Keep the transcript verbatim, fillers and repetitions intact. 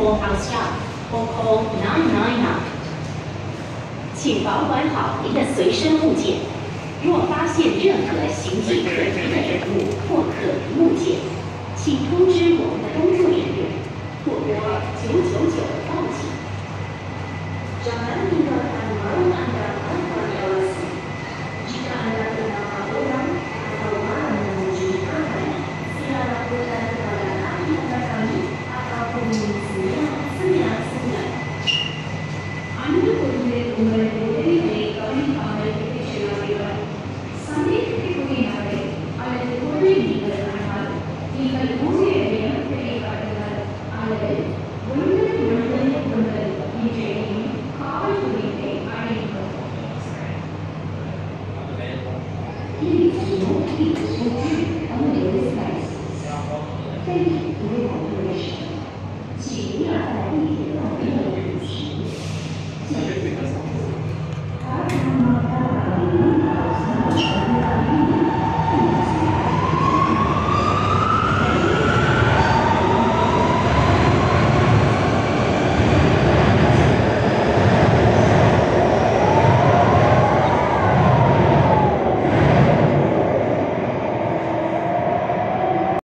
call our staff or call nine nine nine。请保管好您的随身物件。若发现任何形迹可疑的人物或可疑物件，请通知我们的工作人员，或拨九九九报警。Jangan tinggalkan barang Anda tanpa diawasi. Jika Anda kenal orang atau barang yang mencurigakan, sila laporkan kepada ahli kami atau polisi sembilan sembilan. Anda perlu mengulangi ulangi kami amal sesuai சந்தேகத்திற்குரியவரை அல்லது பொருளை நீங்கள் கண்டால் நீங்கள் ஊழியரிடம் தெளிவார்கள் அல்லது ஒன்பது ஒன்பது ஒன்பது என்ற எண்ணில் காவல்துறையை அழைக்கவும்.请不要在地铁旁边的主持。